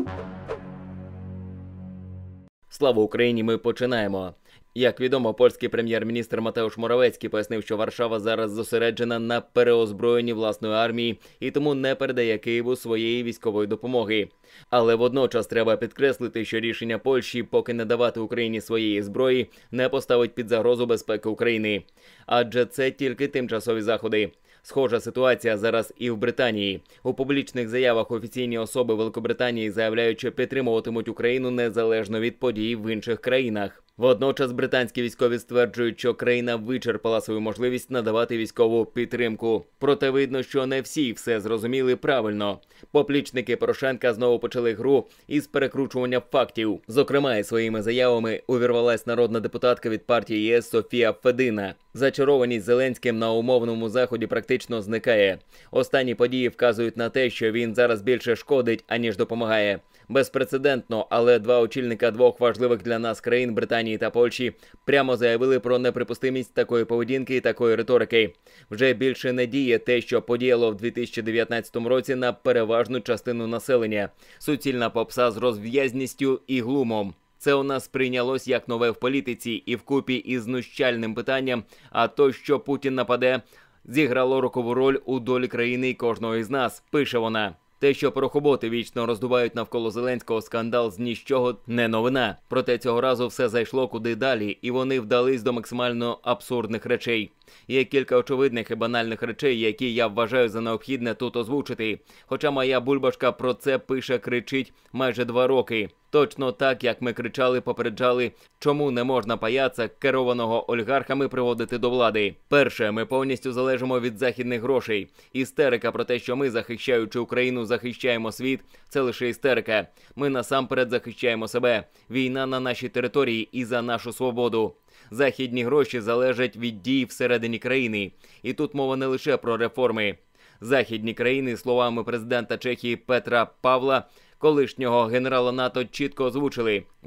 Слава Україні, ми починаємо. Як відомо, польський прем'єр-міністр Матеуш Моравецький пояснив, що Варшава зараз зосереджена на переозброєнні власної армії і тому не передає Києву своєї військової допомоги. Але водночас треба підкреслити, що рішення Польщі поки не давати Україні своєї зброї не поставить під загрозу безпеки України. Адже це тільки тимчасові заходи. Схожа ситуація зараз і в Британії. У публічних заявах офіційні особи Великобританії заявляють, що підтримуватимуть Україну незалежно від подій в інших країнах. Водночас британські військові стверджують, що країна вичерпала свою можливість надавати військову підтримку. Проте видно, що не всі все зрозуміли правильно. Поплічники Порошенка знову почали гру із перекручування фактів. Зокрема, із своїми заявами увірвалась народна депутатка від партії ЄС Софія Федина. Зачарованість Зеленським на умовному заході практично зникає. Останні події вказують на те, що він зараз більше шкодить, аніж допомагає. Безпрецедентно, але два очільника двох важливих для нас країн Британії та Польщі прямо заявили про неприпустимість такої поведінки і такої риторики. Вже більше не діє те, що подіяло в 2019 році на переважну частину населення. Суцільна попса з розв'язністю і глумом. Це у нас прийнялось як нове в політиці і вкупі із знущальним питанням, а то, що Путін нападе, зіграло рокову роль у долі країни і кожного із нас, пише вона. Те, що порохоботи вічно роздувають навколо Зеленського скандал з нічого, не новина. Проте цього разу все зайшло куди далі, і вони вдались до максимально абсурдних речей. Є кілька очевидних і банальних речей, які я вважаю за необхідне тут озвучити. Хоча моя бульбашка про це пише, кричить майже 2 роки. Точно так, як ми кричали, попереджали, чому не можна паяца, керованого олігархами, приводити до влади. Перше, ми повністю залежимо від західних грошей. Істерика про те, що ми, захищаючи Україну, захищаємо світ – це лише істерика. Ми насамперед захищаємо себе. Війна на нашій території і за нашу свободу. Західні гроші залежать від дій всередині країни. І тут мова не лише про реформи. Західні країни, словами президента Чехії Петра Павла, колишнього генерала НАТО, чітко озвучили: в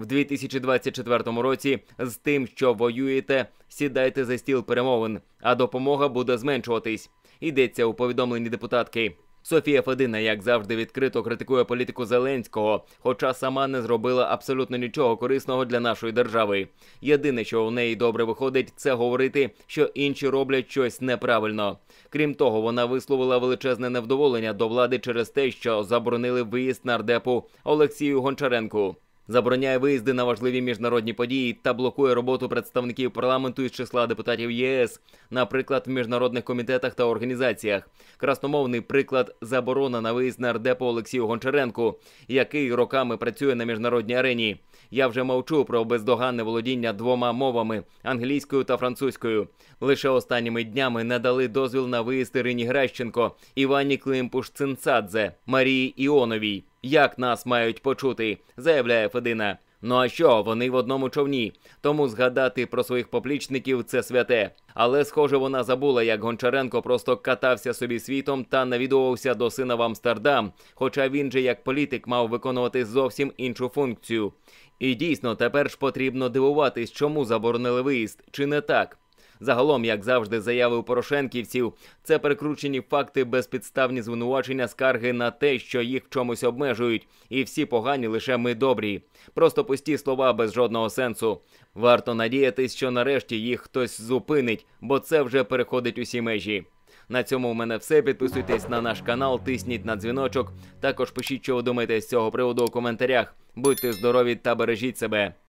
2024 році з тим, що воюєте, сідайте за стіл перемовин, а допомога буде зменшуватись. Йдеться у повідомленні депутатки. Софія Федина, як завжди, відкрито критикує політику Зеленського, хоча сама не зробила абсолютно нічого корисного для нашої держави. Єдине, що у неї добре виходить, це говорити, що інші роблять щось неправильно. Крім того, вона висловила величезне невдоволення до влади через те, що заборонили виїзд нардепу Олексію Гончаренку. Забороняє виїзди на важливі міжнародні події та блокує роботу представників парламенту із числа депутатів ЄС, наприклад, в міжнародних комітетах та організаціях. Красномовний приклад – заборона на виїзд нардепу Олексію Гончаренку, який роками працює на міжнародній арені. Я вже мовчу про бездоганне володіння 2 мовами – англійською та французькою. Лише останніми днями надали дозвіл на виїзд Ірині Гращенко, Івані Климпуш-Цинцадзе, Марії Іоновій. Як нас мають почути, заявляє Федина. Ну а що, вони в одному човні. Тому згадати про своїх поплічників – це святе. Але, схоже, вона забула, як Гончаренко просто катався собі світом та навідувався до сина в Амстердам, хоча він же як політик мав виконувати зовсім іншу функцію. І дійсно, тепер ж потрібно дивуватись, чому заборонили виїзд, чи не так? Загалом, як завжди, заяви у порошенківців – це перекручені факти, безпідставні звинувачення, скарги на те, що їх в чомусь обмежують. І всі погані, лише ми добрі. Просто пусті слова без жодного сенсу. Варто надіятись, що нарешті їх хтось зупинить, бо це вже переходить усі межі. На цьому у мене все. Підписуйтесь на наш канал, тисніть на дзвіночок. Також пишіть, що ви думаєте з цього приводу у коментарях. Будьте здорові та бережіть себе.